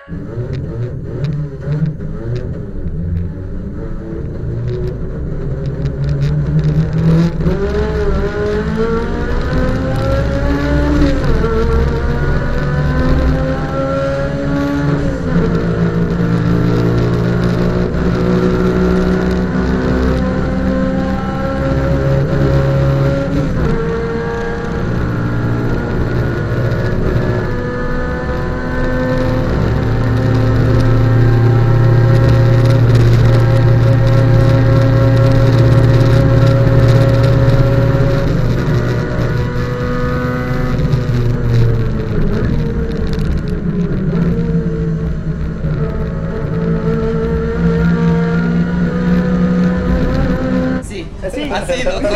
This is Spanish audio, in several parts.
Así, loco.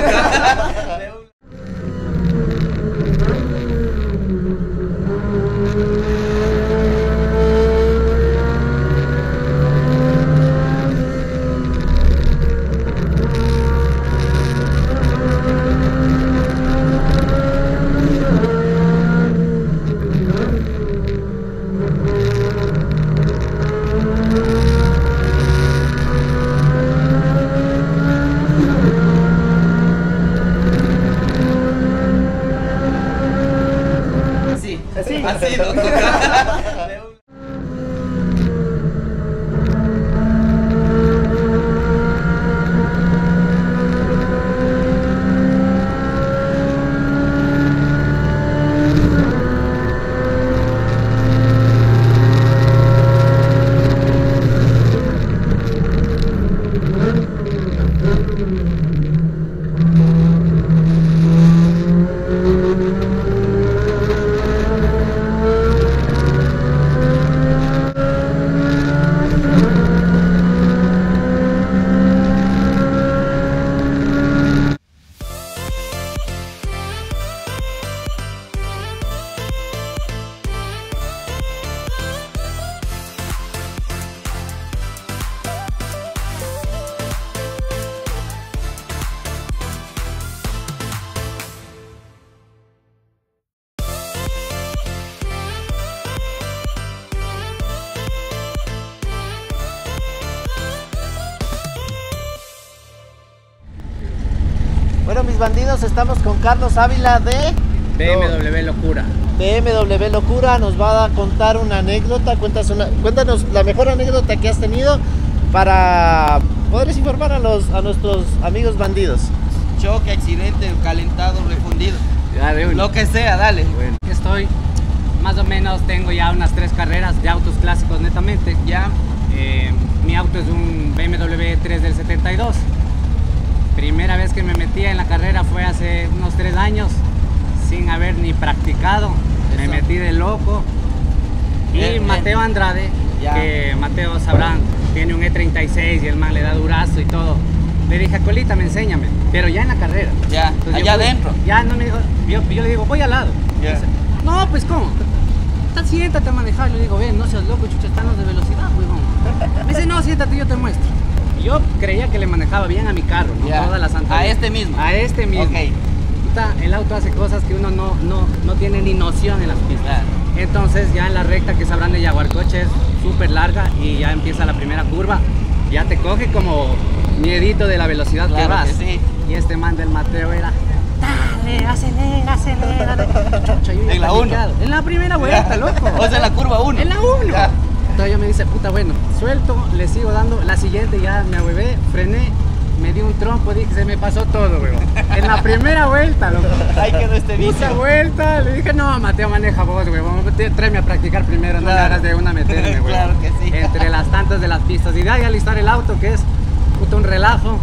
Así, loco. Bueno, mis bandidos, estamos con Carlos Ávila de BMW Locura. BMW Locura. Nos va a contar una anécdota. Cuéntanos la mejor anécdota que has tenido para poderles informar a nuestros amigos bandidos. Choque, accidente, calentado, refundido. Lo que sea, dale. Bueno, estoy más o menos, tengo ya unas 3 carreras de autos clásicos netamente. Ya. Mi auto es un BMW 3 del 72. Primera vez que me metí en la carrera fue hace unos 3 años, sin haber ni practicado. Eso. Me metí de loco. Y Mateo Andrade, que Mateo sabrán, tiene un E36 y el man le da durazo y todo. Le dije, Colita, enséñame, pero ya en la carrera. Ya, entonces, allá adentro. Ya no me dijo, yo le digo, voy al lado. Dice, no, pues ¿cómo? Siéntate a manejar. Le digo, ven, no seas loco, chucha, están los de velocidad, huevón. Me dice, no, siéntate, yo te muestro. Yo creía que le manejaba bien a mi carro, ¿no? Todas las anteriores. A este mismo. A este mismo. Okay. Puta, el auto hace cosas que uno no tiene ni noción en las pistas. Claro. Entonces ya en la recta que sabrán de Yaguarcoche es súper larga y ya empieza la primera curva. Ya te coge como miedito de la velocidad que vas. Que sí. Y este man del Mateo era, dale, acelera, acelera. Chucha, yo en la 1. En la primera vuelta, loco. O sea, en la curva 1. En la 1. Entonces yo me dice, puta, bueno, suelto, le sigo dando. La siguiente ya me ahuevé, frené, me di un trompo, dije, se me pasó todo, weón. En la primera vuelta, loco. Ahí quedó este vicio. Puta vuelta, le dije, no, Mateo, maneja vos, weón. Tráeme a practicar primero, no me hagas de una meterme, weón. Claro que sí. Entre las tantas de las pistas. Y de ahí alistar el auto, que es, puta, un relajo.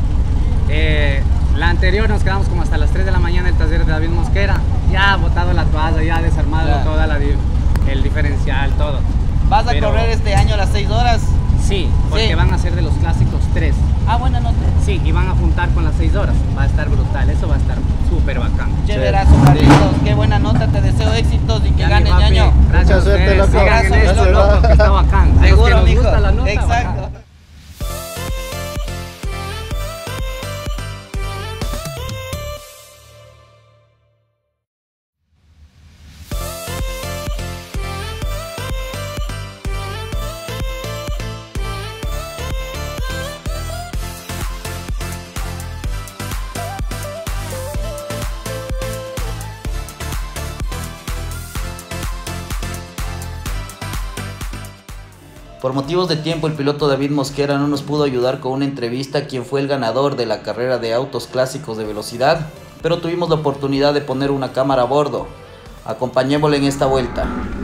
La anterior nos quedamos como hasta las 3 de la mañana en el taller de David Mosquera. Ya botado la toalla, ya desarmado toda el diferencial, todo. ¿Vas a correr este año las 6 horas? Sí, porque van a ser de los clásicos 3. Ah, buena nota. Sí, y van a juntar con las 6 horas. Va a estar brutal, eso va a estar súper bacán. Chéverazo, Carlitos. Qué buena nota, te deseo éxitos y que ganes, ñaño. Gracias a ustedes, sigan en esto, loco, que está bacán. Seguro, mijo. gusta la nota, exacto. Bacán. Por motivos de tiempo, el piloto David Mosquera no nos pudo ayudar con una entrevista a quien fue el ganador de la carrera de autos clásicos de velocidad, pero tuvimos la oportunidad de poner una cámara a bordo. Acompañémosle en esta vuelta.